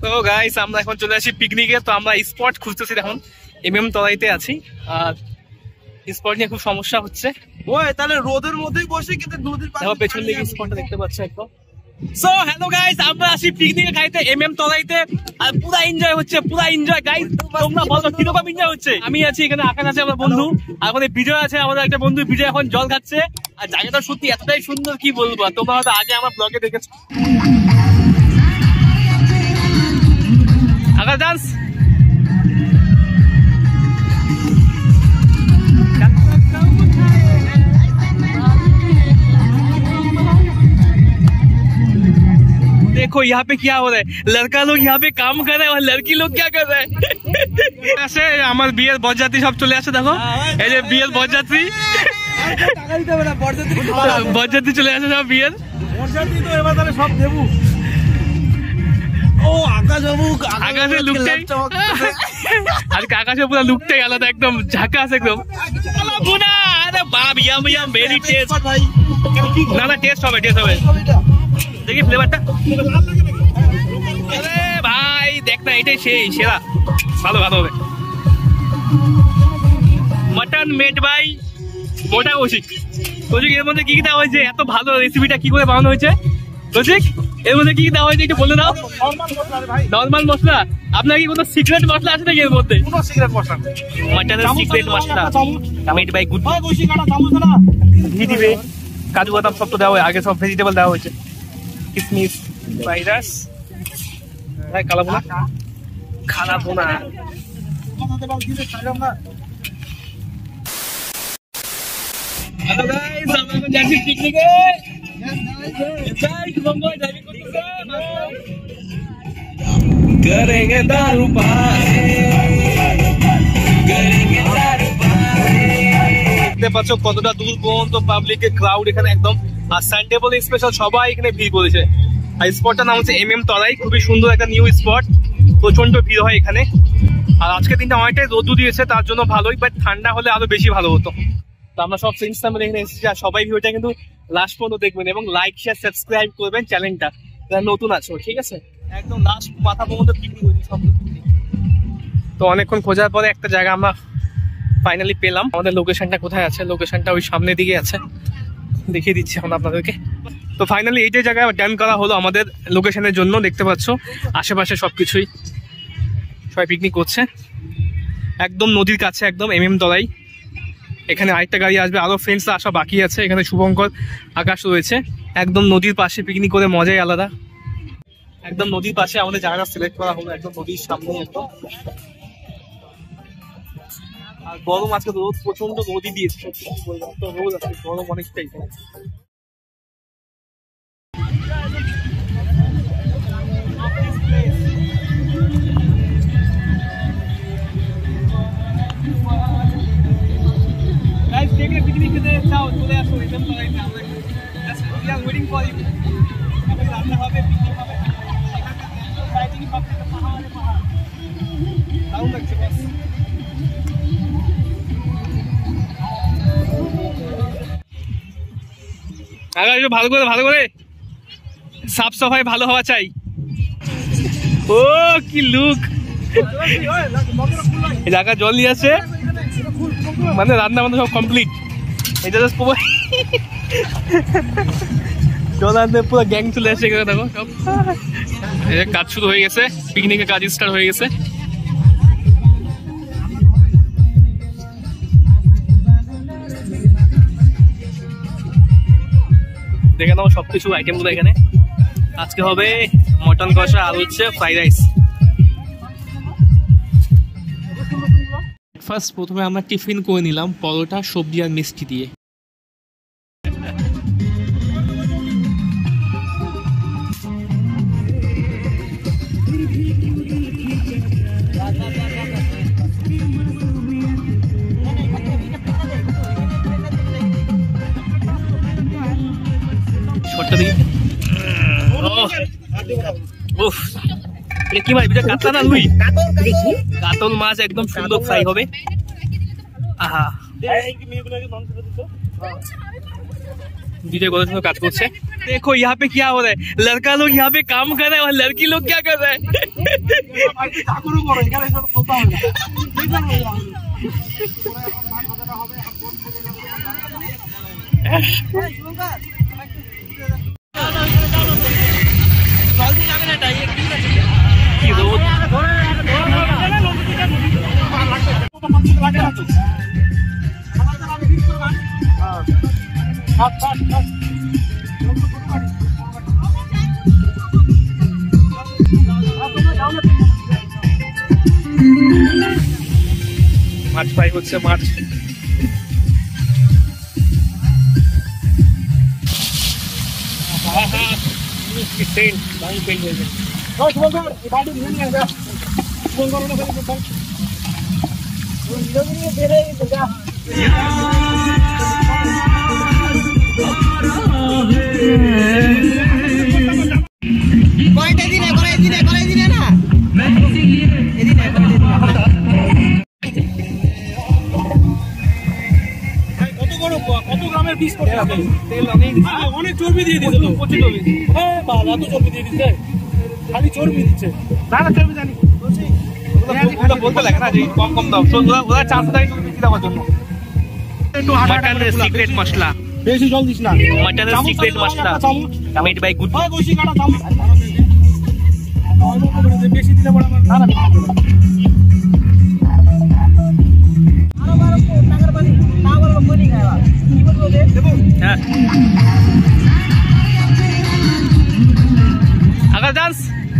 তো গাইস আমরা এখন চলে আসি পিকনিকে। তো আমরা স্পট খুঁজতেছি, এখন এমএম তলাইতে আছি। আর স্পট নিয়ে খুব সমস্যা হচ্ছে। ওই তাহলে রোদের মধ্যেই বসে কিন্তু নদীর পাশে পেছন দিকে স্পটটা দেখতে পাচ্ছ একদম। সো হ্যালো গাইস, আমরা আসি পিকনিকে খাইতে এমএম তলাইতে। আর পুরো এনজয় হচ্ছে, পুরো এনজয় গাইস। তোমরা বলো কিরকম এনজয় হচ্ছে? আমি আছি এখানে, আকাশ আছে আমার বন্ধু, আর ওখানে বিজয় আছে আমাদের একটা বন্ধু। বিজয় এখন জল খাচ্ছে। আর জায়গাটা সত্যি এতটাই সুন্দর কি বলবো, তোমরা হয়তো আগে আমার ব্লগে দেখেছো। আকাশ ডান্স देखो यहाँ पे क्या हो रहा है, लड़का लोग यहाँ पे काम कर रहे हैं और लड़की लोग क्या कर रहे हैं। ऐसे আমার বিয়ের বরযাত্রী সব চলে আসে, দেখো এই যে বিয়ের বরযাত্রী বরযাত্রী চলে আসে সব বিয়ের বরযাত্রী। তো এবার তাহলে সব দেবু। ও আকাশের লুকটাই, আজকে আকাশের পুরো লুকটাই আলাদা, একদম ঝাকাস একদম। আরে বাপ, ইয়াম ইয়াম, ভেরি টেস্ট। না না টেস্ট হবে, টেস্ট হবে। দেখি ফ্লেভারটা। আরে ভাই দেখ না, এটাই সেই সেরা, ভালো ভালো হবে। মটন মেড বাই মোটা কৌশিক। কৌশিক এর মধ্যে কি কি দেওয়া হয়েছে? এত ভালো রেসিপিটা কি করে বানানো হয়েছে কৌশিক? এর মধ্যে কি কি দেওয়া হয়েছে একটু বলে দাও। নর্মাল মশলা। আপনার কি কোনো সিক্রেট মশলা আছে নাকি এর মধ্যে? কোনো সিক্রেট মশলা, মটনের সিক্রেট মশলা মেড বাই গুড। ঘি দিবে, কাজু বাদাম সব তো দেওয়া হয়, আগে সব ভেজিটেবল দেওয়া হয়েছে, কিসমিস, ভাইরাস, কালাবোনা খালাবোনা। হ্যালো গাইস, আমরা এখন যাচ্ছি পিকনিকে। करेंगे दारू पार्टी, करेंगे दारू पार्टी। দেখতে পাচ্ছ কতটা দূর পর্যন্ত পাবলিকের ক্রাউড এখানে একদম। আর সানডে বলে স্পেশাল সবাই এখানে ভিড় করেছে। আর স্পটটার নাম হচ্ছে এমএম তলাই, খুবই সুন্দর একটা নিউ স্পট। প্রচন্ড ভিড় হয় এখানে। আর আজকে দিনটা অনেকটাই রোদ দিয়েছে, তার জন্য ভালোই, বাট ঠান্ডা হলে আরো বেশি ভালো হতো। তো আমরা সব ফ্রেন্ডস আমরা এখানে এসেছি। আর সবাই ভিডিওটা কিন্তু লাস্ট পর্যন্ত দেখবেন এবং লাইক শেয়ার সাবস্ক্রাইব করবেন চ্যানেলটা, যারা নতুন আছো, ঠিক আছে? একদম লাস্ট মাথা পর্যন্ত পিকনিক হয়েছে সব। তো অনেকক্ষণ খোঁজার পরে একটা জায়গা আমরা ফাইনালি পেলাম। আমাদের লোকেশনটা কোথায় আছে? লোকেশনটা ওই সামনের দিকে আছে, দেখিয়ে দিচ্ছি এখন আপনাদেরকে। তো ফাইনালি এইটাই জায়গায় ডান করা হলো আমাদের লোকেশনের জন্য। দেখতে পাচ্ছ আশেপাশে সবকিছুই, সবাই পিকনিক করছে একদম নদীর কাছে, একদম এমএম তলাই। এখানে আরেকটা গাড়ি আসবে, আরো ফ্রেন্ডসরা আসা বাকি আছে। এখানে শুভঙ্কর, আকাশ রয়েছে। একদম নদীর পাশে পিকনিক করে মজাই আলাদা। একদম নদীর পাশে আমাদের জায়গা সিলেক্ট করা হলো, একদম নদীর সামনে একদম। আর গরম, আজকে রোদ প্রচন্ড, নদী দিয়েছে, রোদ আছে, গরম অনেকটাই। পিকনিক খেতে চাও চলে আসো এমএম তলাইতে। আমরা ওয়েটিং ফর ইউ। রান্না হবে, পিকনিক হবে, পাহাড়ে পাহাড়, দারুণ লাগছে। বাস ভালো করে ভালো করে সাফ সাফাই ভালো হওয়া চাই। ও কি লুক, এলাকা জল নিয়ে আসে, মানে রান্না বান্না সব কমপ্লিট। এটা জাস্ট জল আনতে পুরো গ্যাং চলে আসে এখানে, দেখো সব কাজ শুরু হয়ে গেছে, পিকনিকের কাজ স্টার্ট হয়ে গেছে। দেখে নাও সবকিছু আইটেম গুলো এখানে। আজকে হবে মটন কষা, আর হচ্ছে ফ্রাইড রাইস। ফার্স্ট প্রথমে আমরা টিফিন করে নিলাম পরোটা, সবজি আর মিষ্টি দিয়ে। ছোট্ট দিকে কি ভাই, কাতলা না রুই? কাতল মাছ একদম সুন্দর ফ্রাই হবে। আহা, वीडियो को काट करছে। देखो यहाँ पे क्या हो रहा है, लड़का लोग यहाँ पे काम कर रहे हैं और लड़की लोग क्या कर रहे हैं। চাকরি করো, এখানে সব কথা হবে না। কি রোদ। মাছ ফ্রাই হচ্ছে, মাছ কত গ্রামের পিস করে তেল অনেক অনেক চর্বি দিয়ে দিচ্ছে তো, প্রচুর চর্বি। হ্যাঁ বাবা এত চর্বি দিয়ে দিচ্ছে, খালি চর্বি দিচ্ছে। না না চর্বি জানি ওগুলো বলতে লাগে না যে কম কম দাও, তো ওরা চান্স দেয় বেশি দেওয়ার জন্য। একটু মাটনের সিক্রেট মশলা, বেশি জল দিস না। মাটনের সিক্রেট মশলা মেড বাই গুড। বেশি কাটা চামচ বেশি দিলে বড় না না হ্যাঁ আগে ডান্স।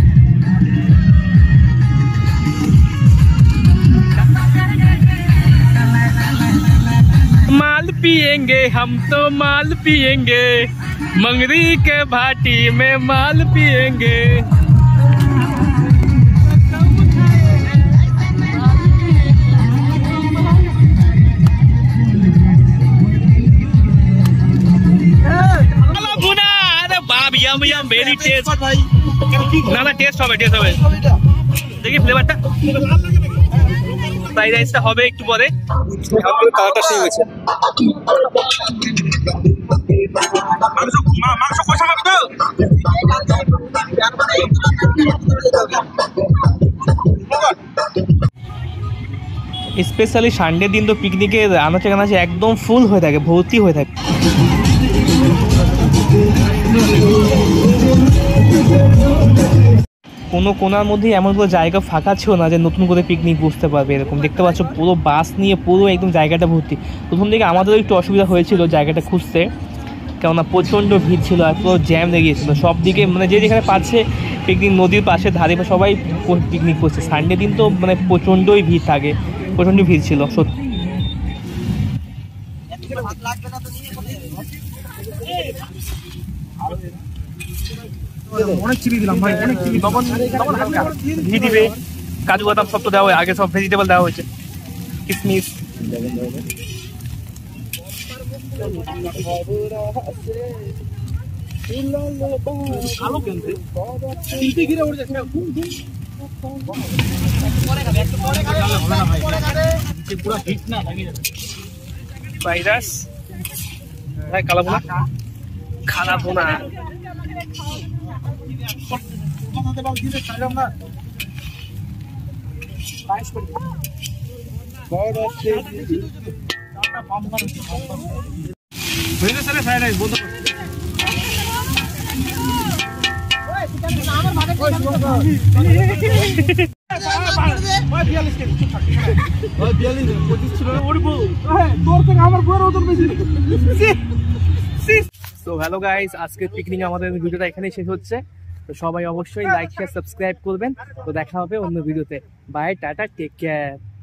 माल पिएंगे हम तो माल पिएंगे, मंगरी के भाटी में माल पिएंगे। भुना, अरे बाप यम यम वेरी टेस्ट। ना ना टेस्ट হবে, টেস্ট হবে। দেখি ফ্লেভারটা। ফ্রাইড রাইসটা হবে একটু পরে। কালারটা সেই হয়েছে। মাংস কষা হবে তো? স্পেশালি সানডে দিন তো পিকনিকে আনাচে কানাচে একদম ফুল হয়ে থাকে, ভর্তি হয়ে থাকে। কোনো কোনার মধ্যে এমন কোনো জায়গা ফাঁকা ছিল না যে নতুন করে পিকনিক বসতে পারবে এরকম। দেখতে পাচ্ছ পুরো বাস নিয়ে পুরো একদম জায়গাটা ভর্তি। প্রথম দিকে আমাদেরও একটু অসুবিধা হয়েছিল জায়গাটা খুঁজতে, কেননা প্রচণ্ড ভিড় ছিল আর পুরো জ্যাম লেগে গিয়েছিলো সব দিকে। মানে যে যেখানে পাচ্ছে পিকনিক, নদীর পাশে ধারে সবাই পিকনিক করছে। সানডে দিন তো মানে প্রচণ্ডই ভিড় থাকে, প্রচণ্ড ভিড় ছিল সত্যি। অনেক চিনি দিলাম ভাই, অনেক চিনি। লবণ হালকা ঘি দিবে, কাজু বাদাম সব তো দেওয়া হয়, আগে সব ভেজিটেবল দেওয়া হয়েছে, কিশমিশ। ফ্রাইড রাইস, কালাভুনা, খালাভুনা। তো হ্যালো গাইস, আজকের পিকনিক আমাদের ভিডিওটা এখানেই শেষ হচ্ছে। তো সবাই অবশ্যই লাইক শেয়ার সাবস্ক্রাইব করবেন। তো দেখা হবে অন্য ভিডিওতে। Bye, tata, take care.